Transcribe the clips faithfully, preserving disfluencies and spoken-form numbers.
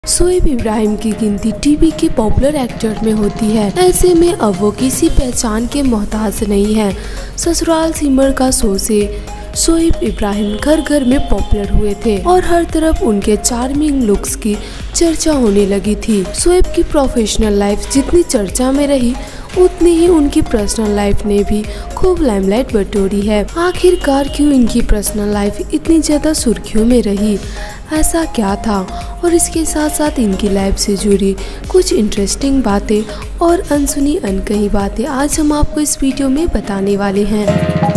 शोएब इब्राहिम की गिनती टीवी के पॉपुलर एक्टर में होती है। ऐसे में अब वो किसी पहचान के मोहताज नहीं है। ससुराल सिमर का शो से शोएब इब्राहिम घर घर में पॉपुलर हुए थे और हर तरफ उनके चार्मिंग लुक्स की चर्चा होने लगी थी। शोएब की प्रोफेशनल लाइफ जितनी चर्चा में रही, उतनी ही उनकी पर्सनल लाइफ ने भी खूब लाइमलाइट बटोरी है। आखिरकार क्यों इनकी पर्सनल लाइफ इतनी ज्यादा सुर्खियों में रही, ऐसा क्या था, और इसके साथ साथ इनकी लाइफ से जुड़ी कुछ इंटरेस्टिंग बातें और अनसुनी अनकही बातें आज हम आपको इस वीडियो में बताने वाले हैं।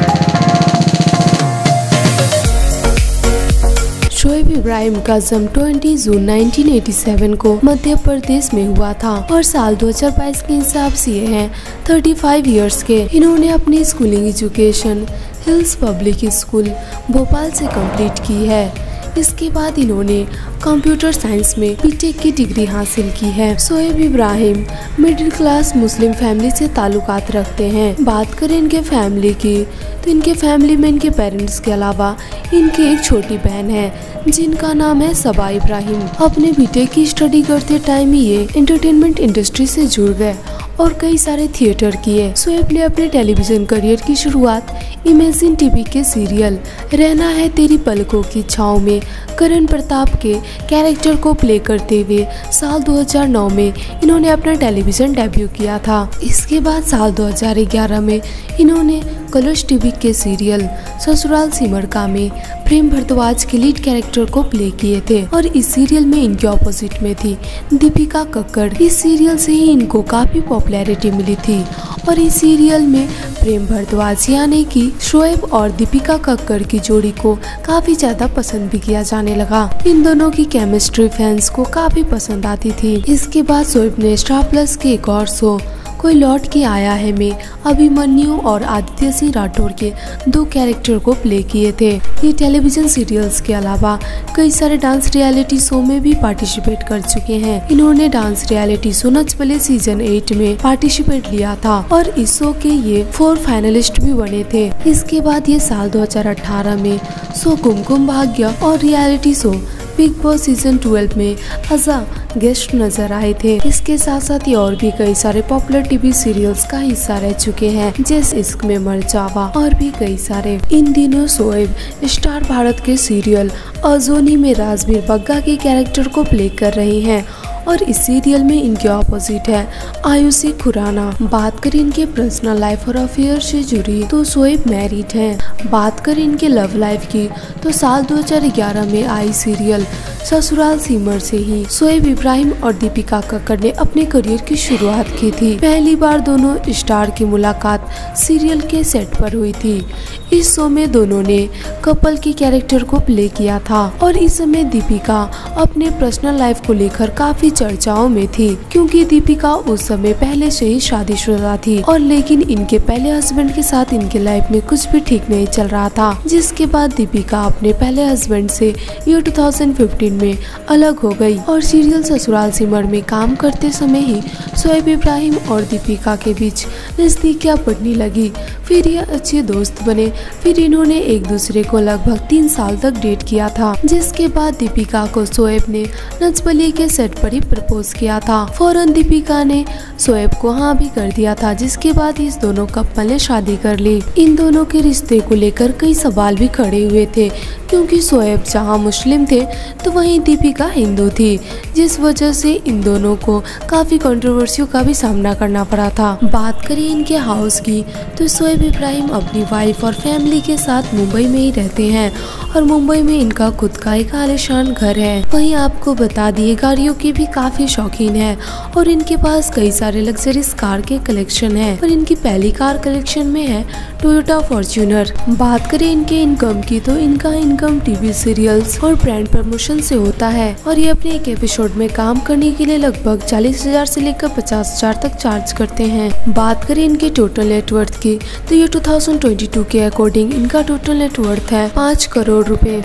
शोएब इब्राहिम का जन्म बीस जून उन्नीस सौ सत्तासी को मध्य प्रदेश में हुआ था और साल दो हज़ार बाईस के हिसाब से ये हैं पैंतीस इयर्स के। इन्होंने अपनी schooling education Hills public school Bhopal से कंप्लीट की है। इसके बाद इन्होंने कंप्यूटर साइंस में बीटेक की डिग्री हासिल की है। Shoaib Ibrahim middle class Muslim family से ताल्लुकात रखते हैं। बात करें इनके फैमिली की तो इनके फैमिली में इनके पेरेंट्स के अलावा इनकी एक छोटी बहन है जिनका नाम है सबा इब्राहिम। अपने बीटेक की स्टडी करते टाइम ही ये एंटरटेनमेंट इंडस्ट्री से जुड़ गए और कई सारे थिएटर किए। शोएब ने अपने टेलीविजन करियर की शुरुआत इमेजिन टीवी के सीरियल रहना है तेरी पलकों की छाँव में करण प्रताप के कैरेक्टर को प्ले करते हुए साल दो हज़ार नौ में इन्होंने अपना टेलीविजन डेब्यू किया था। इसके बाद साल दो हज़ार ग्यारह में इन्होंने कलर्स टीवी के सीरियल ससुराल सिमर का में प्रेम भारद्वाज के लीड कैरेक्टर को प्ले किए थे और इस सीरियल में इनके ऑपोजिट में थी दीपिका कक्कड़। इस सीरियल से ही इनको काफी पॉपुलैरिटी मिली थी और इस सीरियल में प्रेम भारद्वाज यानी कि शोएब और दीपिका कक्कड़ की जोड़ी को काफी ज्यादा पसंद भी किया जाने लगा। इन दोनों की केमिस्ट्री फैंस को काफी पसंद आती थी। इसके बाद शोएब ने स्टार प्लस के एक और शो कोई लौट के आया है में अभिमन्यु और आदित्य सिंह राठौर के दो कैरेक्टर को प्ले किए थे। ये टेलीविजन सीरियल्स के अलावा कई सारे डांस रियलिटी शो में भी पार्टिसिपेट कर चुके हैं। इन्होंने dance reality show Nach Baliye season eight में पार्टिसिपेट लिया था और इस शो के ये फोर फाइनलिस्ट भी बने थे। इसके बाद ये साल दो हज़ार अठारह में शो कुमकुम भाग्य और reality show Bigg Boss season twelve में एज अ गेस्ट नजर आए थे। इसके साथ साथ ये और भी कई सारे पॉपुलर टीवी सीरियल्स का हिस्सा रह चुके हैं, जैसे इश्क में मर जावा और भी कई सारे। इन दिनों शोएब स्टार भारत के सीरियल अजोनी में राजवीर बग्गा के कैरेक्टर को प्ले कर रही हैं और इस सीरियल में इनके ऑपोजिट है आयुषी खुराना। बात करें इनके पर्सनल लाइफ और अफेयर से जुड़ी तो शोएब मैरिड हैं। बात करें इनके लव लाइफ की तो साल दो हज़ार ग्यारह में आई सीरियल ससुराल सिमर से ही शोएब इब्राहिम और दीपिका कक्कड़ ने अपने करियर की शुरुआत की थी। पहली बार दोनों स्टार की मुलाकात सीरियल के सेट पर हुई थी। इस शो में दोनों ने कपल के कैरेक्टर को प्ले किया था और इस समय दीपिका अपने पर्सनल लाइफ को लेकर काफी चर्चाओं में थी, क्योंकि दीपिका उस समय पहले से ही शादीशुदा थी और लेकिन इनके पहले हस्बैंड के साथ इनके लाइफ में कुछ भी ठीक नहीं चल रहा था, जिसके बाद दीपिका अपने पहले हस्बैंड से ईयर दो हज़ार पंद्रह में अलग हो गई और सीरियल ससुराल सिमर में काम करते समय ही शोएब इब्राहिम और दीपिका के बीच नजदीकियां बढ़ने लगी। फिर ये अच्छे दोस्त बने। फिर इन्होंने एक दूसरे को लगभग तीन साल तक डेट किया था, जिसके बाद दीपिका को शोएब ने नच बलिए के सेट पर ही प्रपोज किया था। फौरन दीपिका ने शोएब को हाँ भी कर दिया था, जिसके बाद इस दोनों कपल ने शादी कर ली। इन दोनों के रिश्ते को लेकर कई सवाल भी खड़े हुए थे, क्योंकि शोएब जहाँ मुस्लिम थे तो वहीं दीपिका हिंदू थी, जिस वजह से इन दोनों को काफी कंट्रोवर्सियों का भी सामना करना पड़ा था। बात करें इनके हाउस की तो शोएब इब्राहिम अपनी वाइफ और फैमिली के साथ मुंबई में ही रहते हैं और मुंबई में इनका खुद का एक आलीशान घर है। वहीं आपको बता दिए गाड़ियों की भी काफी शौकीन है और इनके पास कई सारे लग्जरीज कार के कलेक्शन है और इनकी पहली कार कलेक्शन में है टोयोटा फॉर्च्यूनर। बात करें इनके इनकम की तो इनका इनकम टीवी सीरियल्स और ब्रांड प्रमोशन से होता है और ये अपने एक एपिसोड में काम करने के लिए लगभग चालीस हजार से लेकर पचास हजार तक चार्ज करते हैं। बात करें इनके टोटल नेटवर्थ की तो ये दो हज़ार बाईस के अकॉर्डिंग इनका टोटल नेटवर्थ है पाँच करोड़ रुपए।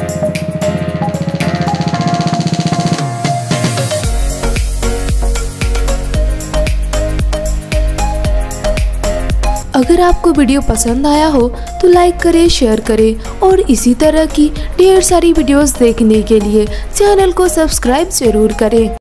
अगर आपको वीडियो पसंद आया हो तो लाइक करें, शेयर करें और इसी तरह की ढेर सारी वीडियोस देखने के लिए चैनल को सब्सक्राइब जरूर करें।